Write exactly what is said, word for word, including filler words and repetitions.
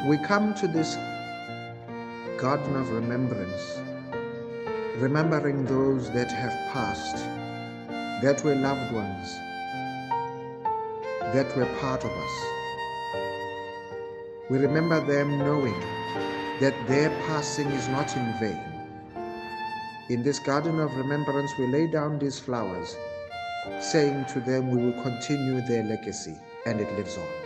we come to this garden of remembrance, remembering those that have passed, that were loved ones, that were part of us. We remember them knowing that their passing is not in vain. In this garden of remembrance, we lay down these flowers, saying to them we will continue their legacy, and it lives on.